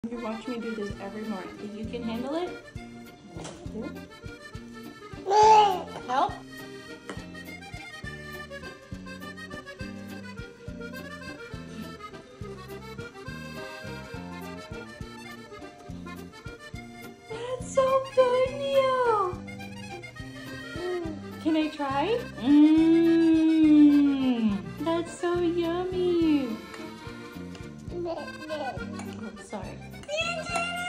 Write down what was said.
You watch me do this every morning. Think you can handle it? Help? That's so good, Neil. Can I try? That's so yummy. I'm sorry. You did it!